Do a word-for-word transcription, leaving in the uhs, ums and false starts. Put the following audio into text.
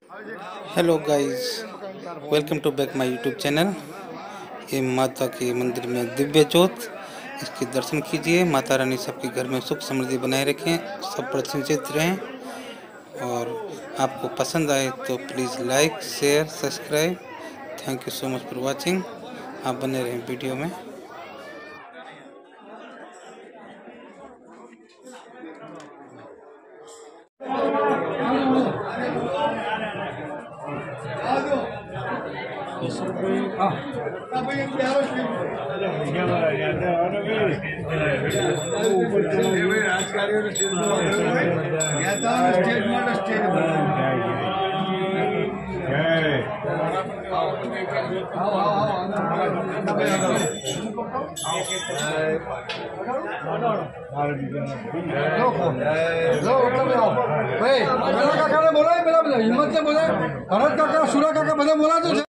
Hello guys, welcome to back my YouTube channel. ये माता के मंदिर में दिव्य ज्योत, इसके दर्शन कीजिए। माता रानी सबके घर में सुख समृद्धि बनाए रखें, सब प्रसन्नचित्त रहें। और आपको पसंद आए तो please like share subscribe. Thank you so much for watching. आप बने रहें वीडियो में। बोला हिम्मत से बोले, भरत काका, सूर्य काका, बोला तो